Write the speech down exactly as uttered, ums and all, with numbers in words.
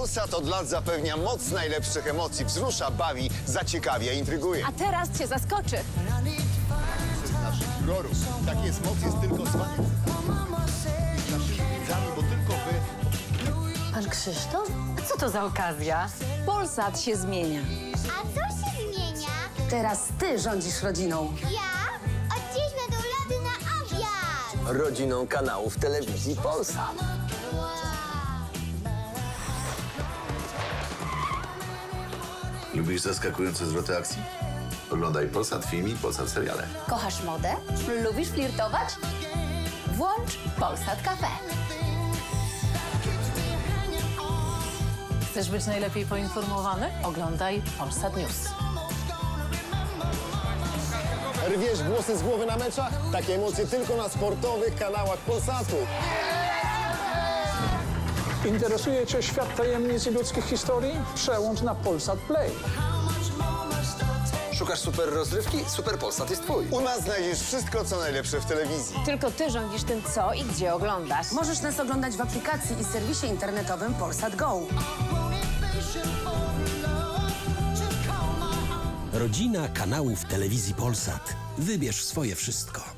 Polsat od lat zapewnia moc najlepszych emocji. Wzrusza, bawi, zaciekawia, intryguje. A teraz cię zaskoczy. Naszych jurorów. Takie emocje jest tylko z wami. Naszymi widzami, bo tylko wy... Pan Krzysztof? A co to za okazja? Polsat się zmienia. A co się zmienia? Teraz ty rządzisz rodziną. Ja? Od dziś będą lody na obiad! Rodziną kanałów telewizji Polsat. Wow. Lubisz zaskakujące zwroty akcji? Oglądaj Polsat Film i Polsat Seriale. Kochasz modę? Lubisz flirtować? Włącz Polsat Cafe. Chcesz być najlepiej poinformowany? Oglądaj Polsat News. Rwiesz włosy z głowy na meczach? Takie emocje tylko na sportowych kanałach Polsatu. Interesuje Cię świat tajemnic i ludzkich historii? Przełącz na Polsat Play. Szukasz super rozrywki? Super Polsat jest twój. U nas znajdziesz wszystko, co najlepsze w telewizji. Tylko ty rządzisz tym, co i gdzie oglądasz. Możesz nas oglądać w aplikacji i serwisie internetowym Polsat Go. Rodzina kanałów telewizji Polsat. Wybierz swoje wszystko.